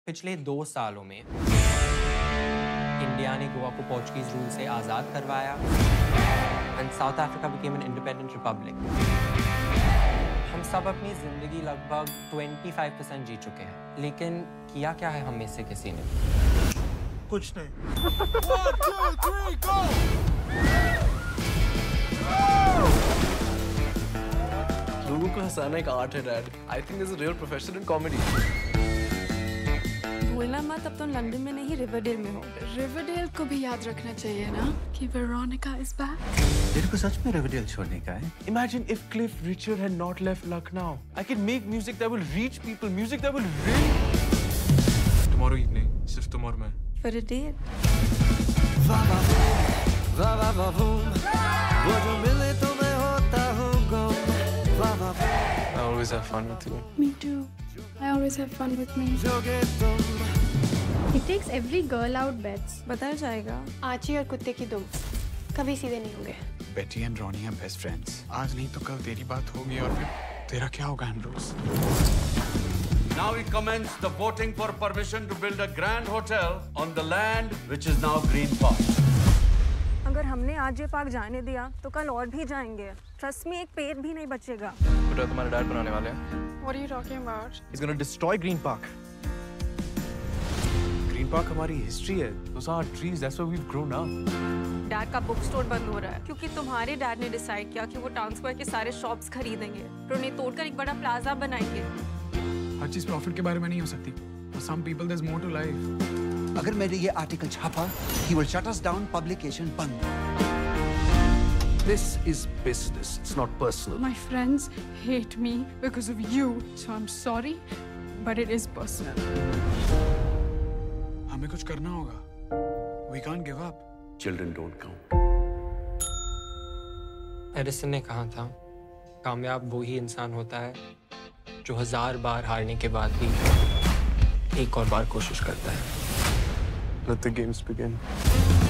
पिछले 2 सालों में इंडिया ने गोवा को पोर्चुगीज रूल से आज़ाद करवाया and South Africa became an independent republic. हम सब अपनी ज़िंदगी लगभग 25% जी चुके हैं, लेकिन किया क्या है हम में से किसी ने? कुछ नहीं। 1, 2, 3, go! लोगों को हंसाना एक आर्ट है dad. I think this is a real profession in comedy. भूलना मत, अब तुम लंदन में नहीं रिवरडेल में हो। रिवरडेल को भी याद रखना चाहिए ना कि वेरोनिका इज बैक। तेरे को सच में रिवरडेल छोड़ने का है? Imagine if Cliff Richard had not left Lucknow. I could make music that will reach people, music that will really... Tomorrow evening, सिर्फ तुम और मैं। For a date. Va va boom, वो जो मिले तो मैं होता हूँ गुम। Va va I always have fun with you. Me too. I always have fun with me. जोगे तुम। He takes every girl out bets. बताया जाएगा। आची और कुत्ते की दुम कभी सीधे नहीं होंगे। बेटी एंड रॉनी हैं बेस्ट फ्रेंड्स। आज नहीं तो कल तेरी बात होगी और फिर तेरा क्या होगा Ambrose? Now we commence the voting for permission to build a grand hotel on the land which is now Green Park. अगर हमने आज ये पार्क जाने दिया तो कल और भी जाएंगे। ट्रस्ट में एक पेड़ भी नहीं बचेगा। बेटा तुम्हारे डैड बनाने वाले हैं। What are you talking about? He's gonna destroy Green Park. Green Park हमारी history है। Those are our trees. That's where we've grown up. Dad का बुक स्टोर बंद हो रहा है क्योंकि तुम्हारे डैड ने डिसाइड किया कि वो टाउन स्क्वायर के सारे शॉप्स खरीदेंगे और उन्हें तोड़कर एक बड़ा प्लाजा बनाएंगे। हर चीज प्रॉफिट के बारे में नहीं हो सकती। For some people there's more to life. अगर मैंने ये आर्टिकल छापा, he will shut us down, publication बंद। This is business. It's not personal. My friends hate me because of you, so I'm sorry, but it is personal. हमें कुछ करना होगा। We can't give up. Children don't count. Edison ने कहा था, कामयाब वो ही इंसान होता है जो 1000 बार हारने के बाद भी एक और बार कोशिश करता है। Let the games begin.